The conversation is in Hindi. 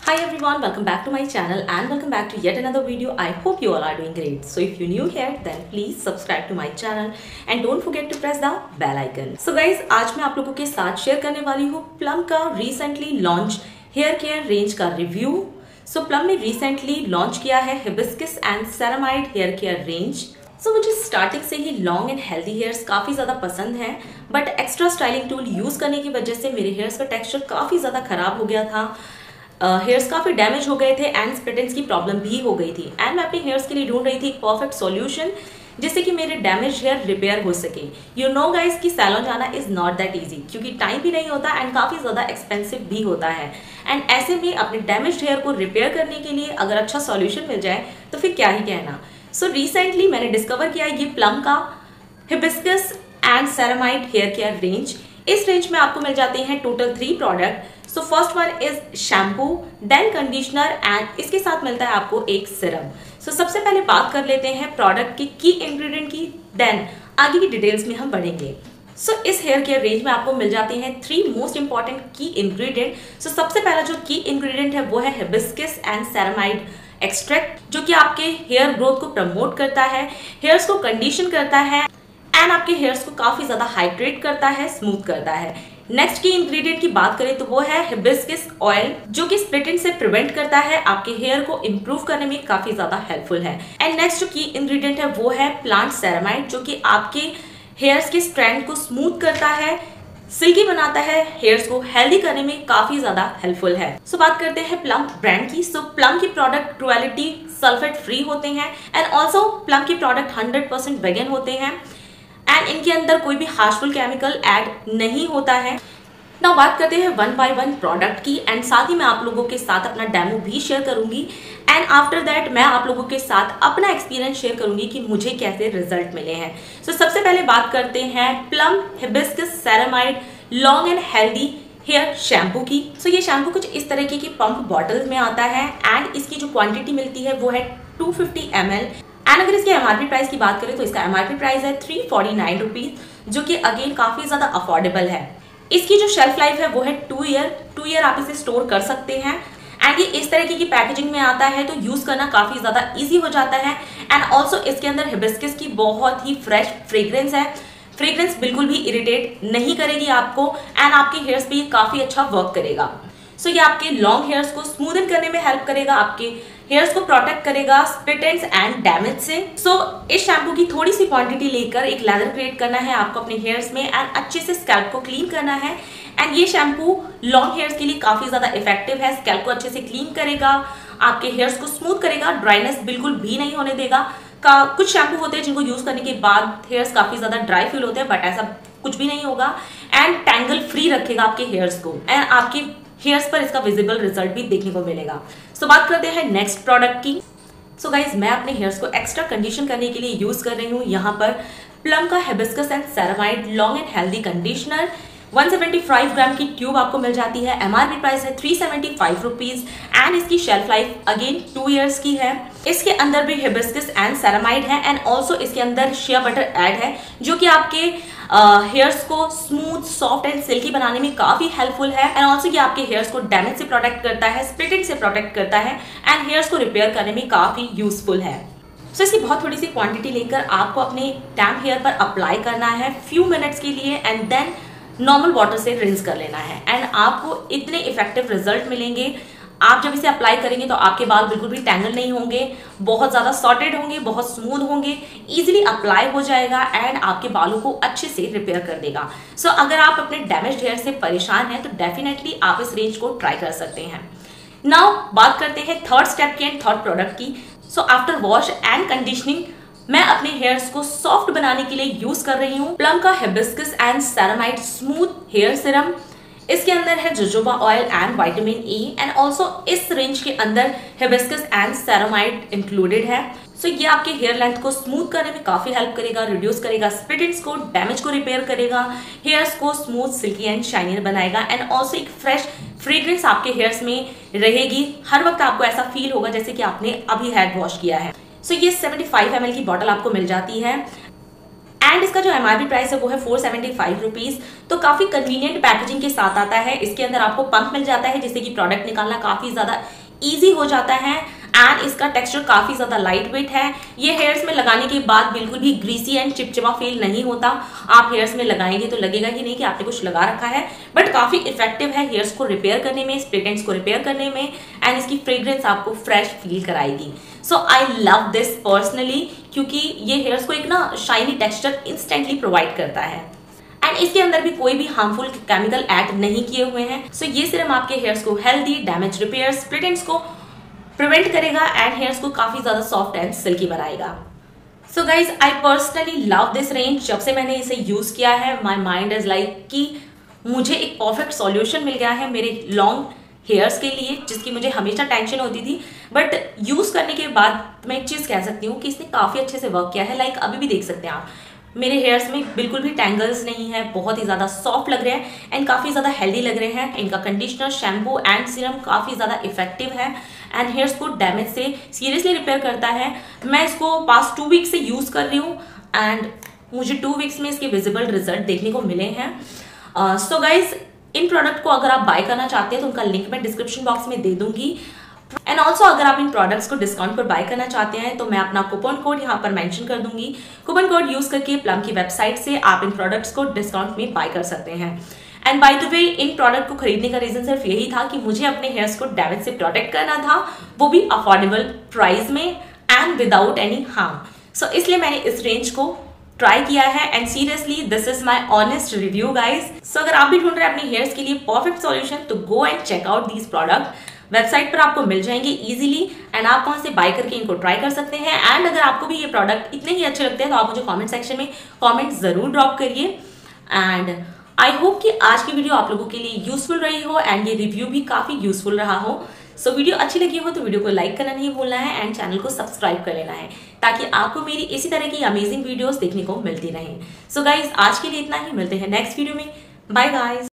Hi everyone, welcome back to my channel and welcome back to yet another video. I hope you all are doing great. So if you're new here then please subscribe to my channel and don't forget to press the bell icon. So guys, आज मैं आप लोगों के साथ शेयर करने वाली हूँ प्लम का recently launch hair care range का रिव्यू। सो प्लम ने रिसेंटली लॉन्च किया है hibiscus and ceramide hair care range. मुझे स्टार्टिंग से ही लॉन्ग एंड हेल्दी हेयर्स काफ़ी ज़्यादा पसंद हैं, but extra styling tool use करने की वजह से मेरे हेयर्स का टेक्सचर काफ़ी ज़्यादा ख़राब हो गया था। हेयर्स काफ़ी डैमेज हो गए थे एंड स्प्लिट एंड्स की प्रॉब्लम भी हो गई थी एंड मैं अपने हेयर्स के लिए ढूंढ रही थी एक परफेक्ट सॉल्यूशन जिससे कि मेरे डैमेज हेयर रिपेयर हो सके। यू नो गाइस कि सैलून जाना इज़ नॉट दैट ईजी क्योंकि टाइम भी नहीं होता एंड काफ़ी ज़्यादा एक्सपेंसिव भी होता है एंड ऐसे में अपने डैमेज हेयर को रिपेयर करने के लिए अगर अच्छा सॉल्यूशन मिल जाए तो फिर क्या ही कहना। सो रिसेंटली मैंने डिस्कवर किया ये प्लम का hibiscus and ceramide hair care range. इस रेंज में आपको मिल जाते हैं total 3 product. So first one is shampoo, then conditioner and इसके साथ मिलता है आपको एक सिरम। सो सबसे पहले बात कर लेते हैं प्रोडक्ट के की इंग्रेडिएंट की, देन आगे की डिटेल्स में हम बढ़ेंगे। सो इस हेयर केयर रेंज में आपको मिल जाते हैं 3 most important key ingredient. So सबसे पहला जो की इंग्रेडिएंट है वो है हिबिस्कस एंड सेरामाइड एक्सट्रैक्ट, जो कि आपके हेयर ग्रोथ को प्रमोट करता है, हेयर्स को कंडीशन करता है एंड आपके हेयर्स को काफी ज्यादा हाइड्रेट करता है, स्मूथ करता है। नेक्स्ट की इंग्रेडिएंट की बात करें तो वो है हिबिस्कस ऑयल, जो कि स्प्लिट एंड से प्रिवेंट करता है, आपके हेयर को इंप्रूव करने में काफी ज्यादा हेल्पफुल है। एंड नेक्स्ट जो की इंग्रेडिएंट है वो है प्लांट सेरामाइड, जो कि आपके हेयर्स के स्ट्रैंड को स्मूथ करता है, सिल्की बनाता है, हेयर्स को हेल्दी करने में काफी ज्यादा हेल्पफुल है। सो बात करते हैं प्लम ब्रांड की। सो प्लम की प्रोडक्ट क्रुएलिटी सल्फेट फ्री होते हैं एंड ऑल्सो प्लम के प्रोडक्ट 100% वेगन होते हैं एंड इनके अंदर कोई भी हार्मफुल केमिकल ऐड नहीं होता है। नाउ बात करते हैं 1 बाय 1 प्रोडक्ट की एंड साथ ही मैं आप लोगों के साथ अपना डेमो भी शेयर करूंगी एंड आफ्टर दैट मैं आप लोगों के साथ अपना एक्सपीरियंस शेयर करूंगी कि मुझे कैसे रिजल्ट मिले हैं। सो सबसे पहले बात करते हैं Plum hibiscus ceramide long and healthy hair shampoo की। सो ये शैम्पू कुछ इस तरीके की पंप बॉटल्स में आता है एंड इसकी जो क्वांटिटी मिलती है वो है 250 ml एंड अगर इसके एमआरपी प्राइस की बात करें तो इसका एमआरपी प्राइस है 349 रुपीज, जो कि अगेन काफी ज्यादा अफोर्डेबल है। इसकी जो शेल्फ लाइफ है वो है 2 ईयर आप इसे स्टोर कर सकते हैं एंड ये इस तरीके की पैकेजिंग में आता है तो यूज करना काफी ज्यादा इजी हो जाता है एंड ऑल्सो इसके अंदर हिबिस्कस की बहुत ही फ्रेश फ्रेग्रेंस है। फ्रेग्रेंस बिल्कुल भी इरिटेट नहीं करेगी आपको एंड आपके हेयर्स पे ये काफी अच्छा वर्क करेगा। सो ये आपके लॉन्ग हेयर्स को स्मूदन करने में हेल्प करेगा, आपके हेयर्स को प्रोटेक्ट करेगा स्प्लिट एंड्स एंड डैमेज से। सो इस शैम्पू की थोड़ी सी क्वांटिटी लेकर एक लेदर क्रिएट करना है आपको अपने हेयर्स में एंड अच्छे से स्कैल्प को क्लीन करना है एंड ये शैम्पू लॉन्ग हेयर्स के लिए काफी ज्यादा इफेक्टिव है। स्कैल्प को अच्छे से क्लीन करेगा, आपके हेयर्स को स्मूथ करेगा, ड्राइनेस बिल्कुल भी नहीं होने देगा। कुछ शैम्पू होते हैं जिनको यूज करने के बाद हेयर्स काफी ज्यादा ड्राई फील होते हैं, बट ऐसा कुछ भी नहीं होगा एंड टैंगल फ्री रखेगा आपके हेयर्स को एंड आपके हेयर्स पर इसका विजिबल रिजल्ट भी देखने को मिलेगा। सो बात करते हैं नेक्स्ट प्रोडक्ट की। सो गाइज मैं अपने हेयर्स को एक्स्ट्रा कंडीशन करने के लिए यूज कर रही हूँ यहाँ पर प्लम का hibiscus and ceramide long and healthy conditioner. 175 gram की ट्यूब आपको मिल जाती है, एमआरपी प्राइस है 375 रुपीज एंड इसकी शेल्फ लाइफ अगेन 2 ईयर्स की है। इसके अंदर भी हिबिस्कस एंड सेरामाइड है एंड ऑल्सो इसके अंदर शिया बटर ऐड है, जो कि आपके हेयर्स को स्मूथ सॉफ्ट एंड सिल्की बनाने में काफी हेल्पफुल है एंड ऑल्सो ये आपके हेयर्स को डैमेज से प्रोटेक्ट करता है, स्प्लिट एंड से प्रोटेक्ट करता है एंड हेयर्स को रिपेयर करने में काफी यूजफुल है। सो इसकी बहुत थोड़ी सी क्वांटिटी लेकर आपको अपने डैम्प हेयर पर अप्लाई करना है फ्यू मिनट्स के लिए एंड देन नॉर्मल वाटर से रिंस कर लेना है एंड आपको इतने इफेक्टिव रिजल्ट मिलेंगे। आप जब इसे अप्लाई करेंगे तो आपके बाल बिल्कुल भी टैंगल नहीं होंगे, बहुत ज्यादा सॉर्टेड होंगे, बहुत स्मूथ होंगे, इजीली अप्लाई हो जाएगा एंड आपके बालों को अच्छे से रिपेयर कर देगा। सो अगर आप अपने डैमेज्ड हेयर से परेशान हैं तो डेफिनेटली आप इस रेंज को ट्राई कर सकते हैं। नाउ बात करते हैं थर्ड स्टेप की एंड थर्ड प्रोडक्ट की। So after wash and conditioning मैं अपने हेयर्स को सॉफ्ट बनाने के लिए यूज कर रही हूँ प्लम का hibiscus and ceramide smooth hair serum. इसके अंदर है jojoba oil and vitamin E and also इस रेंज के अंदर हिबिस्कस एंड सेरामाइड इंक्लूडेड है। सो ये आपके हेयर लेंथ को स्मूथ करने में काफी हेल्प करेगा, रिड्यूस करेगा स्प्लिट एंड्स को, डैमेज को रिपेयर करेगा, हेयर्स को स्मूथ सिल्की एंड शाइनियर बनाएगा एंड ऑल्सो एक फ्रेश फ्रेग्रेंस आपके हेयर्स में रहेगी। हर वक्त आपको ऐसा फील होगा जैसे कि आपने अभी हेड वॉश किया है। सो ये 75 ml की बॉटल आपको मिल जाती है एंड इसका जो MRP प्राइस है वो है 475 रुपीज। तो काफी कन्वीनियंट पैकेजिंग के साथ आता है। इसके अंदर आपको पंप मिल जाता है जिससे कि प्रोडक्ट निकालना काफी ज्यादा ईजी हो जाता है एंड इसका टेक्सचर काफी ज्यादा लाइट वेट है। ये हेयर्स में लगाने के बाद बिल्कुल भी ग्रीसी एंड चिपचिपा फील नहीं होता। आप हेयर्स में लगाएंगे तो लगेगा ही नहीं कि आपने कुछ लगा रखा है, बट काफी इफेक्टिव है हेयर्स को रिपेयर करने में, स्प्लिट एंड्स को रिपेयर करने में एंड इसकी फ्रेग्रेंस आपको फ्रेश फील कराएगी। So I love this personally क्योंकि ये हेयर्स को एक ना शाइनी टेक्सचर इंस्टेंटली प्रोवाइड करता है एंड इसके अंदर भी कोई भी हार्मफुल केमिकल ऐड नहीं किए हुए हैं। सो ये सिर्फ आपके हेयर्स को healthy, damage repair, split ends को प्रिवेंट करेगा एंड हेयर्स को काफी ज्यादा सॉफ्ट एंड सिल्की बनाएगा। So guys I personally love this range. जब से मैंने इसे यूज किया है माई माइंड इज लाइक कि मुझे एक परफेक्ट सॉल्यूशन मिल गया है मेरे लॉन्ग हेयर्स के लिए, जिसकी मुझे हमेशा टेंशन होती थी। बट यूज करने के बाद मैं एक चीज कह सकती हूँ कि इसने काफी अच्छे से वर्क किया है। लाइक अभी भी देख सकते हैं आप मेरे हेयर्स में बिल्कुल भी टैंगल्स नहीं है, बहुत ही ज़्यादा सॉफ्ट लग रहे हैं एंड काफ़ी ज़्यादा हेल्दी लग रहे हैं। इनका कंडीशनर, शैम्पू एंड सीरम काफ़ी ज़्यादा इफेक्टिव है एंड हेयर्स को डैमेज से सीरियसली रिपेयर करता है। मैं इसको पास्ट 2 वीक्स से यूज़ कर रही हूँ एंड मुझे 2 वीक्स में इसके विजिबल रिजल्ट देखने को मिले हैं। सो गाइज इन प्रोडक्ट को अगर आप बाय करना चाहते हैं तो उनका लिंक मैं डिस्क्रिप्शन बॉक्स में दे दूंगी एंड ऑल्सो अगर आप इन प्रोडक्ट्स को डिस्काउंट पर बाय करना चाहते हैं तो मैं अपना कूपन कोड यहाँ पर मेंशन कर दूंगी। कूपन कोड यूज करके प्लम की वेबसाइट से आप इन प्रोडक्ट्स को डिस्काउंट में बाय कर सकते हैं। एंड बाय द वे इन प्रोडक्ट को खरीदने का रीजन सिर्फ यही था कि मुझे अपने हेयर्स को डैमेज से प्रोटेक्ट करना था, वो भी अफोर्डेबल प्राइस में and without any harm. So इसलिए मैंने इस रेंज को ट्राई किया है and seriously this is my honest review guys. So अगर आप भी ढूंढ रहे हैं अपने हेयर्स के लिए परफेक्ट सॉल्यूशन तो go and check out these product. Website पर आपको मिल जाएंगे इजीली एंड आप वहां से बाय करके इनको ट्राई कर सकते हैं। एंड अगर आपको भी ये प्रोडक्ट इतने ही अच्छे लगते हैं तो आप मुझे कमेंट सेक्शन में कमेंट जरूर ड्रॉप करिए। एंड आई होप कि आज की वीडियो आप लोगों के लिए यूजफुल रही हो एंड ये रिव्यू भी काफी यूजफुल रहा हो। सो वीडियो अच्छी लगी हो तो वीडियो को लाइक करना नहीं भूलना है एंड चैनल को सब्सक्राइब कर लेना है ताकि आपको मेरी इसी तरह की अमेजिंग वीडियोस देखने को मिलती रहे। सो गाइज आज के लिए इतना ही, मिलते हैं नेक्स्ट वीडियो में। Bye guys.